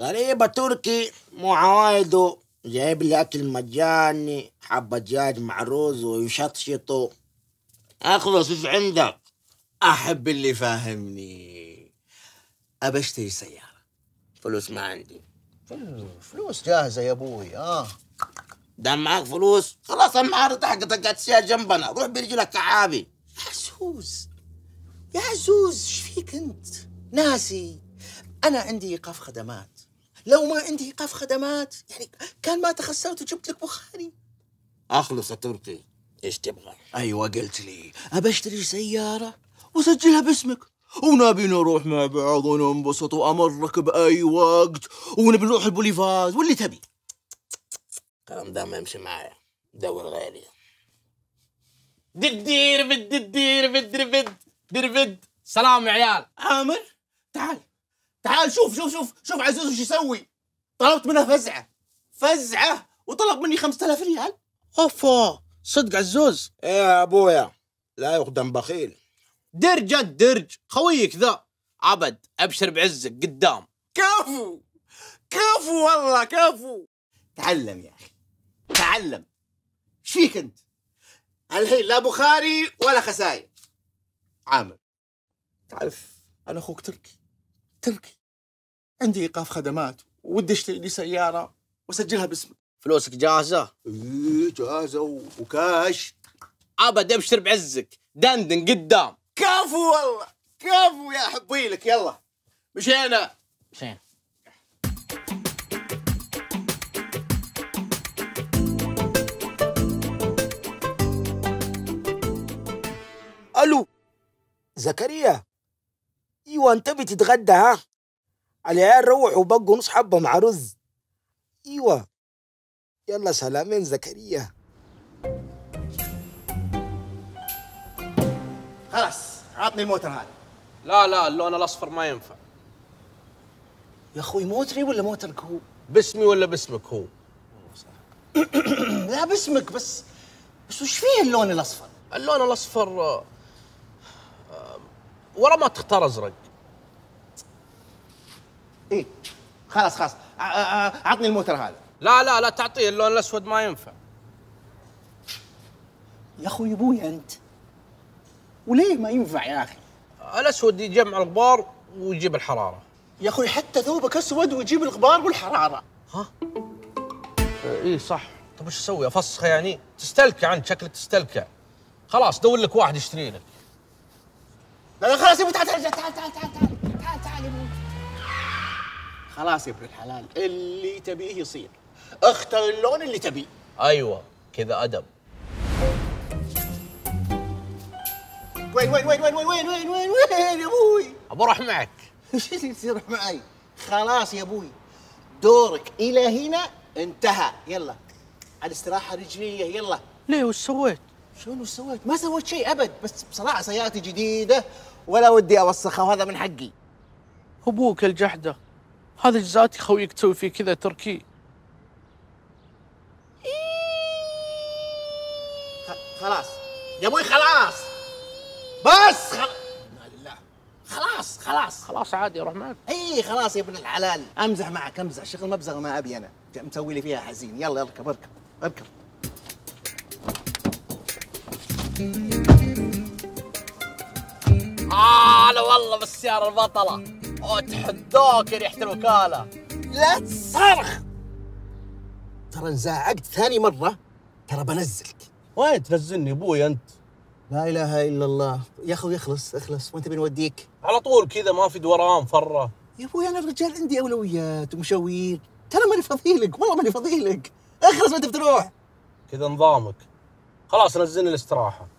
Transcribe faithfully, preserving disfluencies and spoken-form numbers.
غريبة تركي مو عوايده، جايب لي أكل مجاني، حبة دجاج مع رز ويشطشطوا. أخلص إيش عندك؟ أحب اللي فاهمني. أبى أشتري سيارة. فلوس ما عندي. فلوس جاهزة يا أبوي. آه دام معاك فلوس خلاص، المعارض حقتك قاعد تسير جنبنا، روح برجلك كعابي. يا عزوز يا عزوز، ايش فيك أنت؟ ناسي أنا عندي إيقاف خدمات. لو ما عندي إيقاف خدمات يعني كان ما تخسرت وجبت لك بخاري. أخلص يا تركي، إيش تبغى؟ أيوة قلت لي أبى أشتري سيارة وسجلها باسمك، ونبي نروح مع بعض وننبسط وأمرك بأي وقت، ونبي نروح البوليفاز واللي تبي. الكلام ده ما يمشي معايا، دور غيري. دير بد دير بد دير بد دير بد. سلام يا عيال. عامر تعال تعال، شوف شوف شوف شوف عزوز وش يسوي. طلبت منه فزعة فزعة وطلب مني خمسة آلاف ريال. اوفا صدق عزوز. إيه يا أبويا، لا يقدم بخيل. درج الدرج خويك ذا عبد، ابشر بعزك قدام. كفو كفو والله كفو. تعلم يا أخي تعلم. ايش فيك أنت؟ الحين لا بخاري ولا خساير. عامر تعرف أنا أخوك تركي تركي عندي إيقاف خدمات ودي أشتري لي سيارة وأسجلها باسمك. فلوسك جاهزة؟ إيه جاهزة وكاش. عبد ابشر بعزك، دندن قدام. كفو والله كفو يا حبيلك. يلا مشينا مشينا. ألو زكريا، ايوه انت بتتغدى؟ ها العيال روحوا بقوا نص حبه مع رز. ايوه يلا سلامين زكريا. خلاص عطني الموتر هذا. لا لا اللون الاصفر ما ينفع. يا اخوي موتري ولا موترك هو؟ باسمي ولا باسمك هو؟ لا باسمك بس. بس وش فيه اللون الاصفر؟ اللون الاصفر آه، آه، ورا ما تختار ازرق. ايه خلاص خلاص عطني الموتر هذا. لا لا لا تعطيه، اللون الاسود ما ينفع. يا اخوي ابوي انت، وليه ما ينفع يا اخي؟ الاسود يجمع الغبار ويجيب الحراره. يا اخوي حتى ثوبك اسود ويجيب الغبار والحراره. ها؟ ايه صح. طيب وش اسوي؟ افسخه يعني؟ تستلكع انت، شكلك تستلكع. خلاص دور لك واحد يشتري لك. لا لا خلاص يا ابوي، تعال تعال تعال تعال تعال تعال تعال تعال يا ابوي. خلاص يا ابن الحلال، اللي تبيه يصير. اختر اللون اللي تبيه. ايوه كذا ادب. وين وين وين وين وين وين وين وين وين يا ابوي؟ ابى اروح معك. ايش اللي تروح معي؟ خلاص يا ابوي دورك الى هنا انتهى. يلا على استراحه رجليه. يلا. ليه وش سويت؟ شلون وش سويت؟ ما سويت شيء ابد، بس بصراحه سيارتي جديده ولا ودي اوسخها وهذا من حقي. ابوك الجحده، هذا جزاتي خويك تسوي فيه كذا تركي. خلاص يا ابوي خلاص بس خلاص. لا خلاص خلاص خلاص عادي اروح معك. اي خلاص يا ابن الحلال، امزح معك امزح، شغل مبزغ ما ابي انا، مسوي لي فيها حزين. يلا اركب اركب اركب. آه لا والله بالسيارة البطلة، اتحدوك يا ريحة الوكالة. لا تصرخ، ترى انزعجت ثاني مرة ترى بنزلك. وين تنزلني ابوي انت؟ لا اله الا الله يا اخوي، اخلص اخلص، وانت بنوديك على طول كذا ما في دوران فرة. يا ابوي انا الرجال عندي اولويات ومشاوير، ترى ماني فضيلك والله ماني فضيلك. اخلص وانت بتروح كذا نظامك. خلاص نزلني الاستراحة.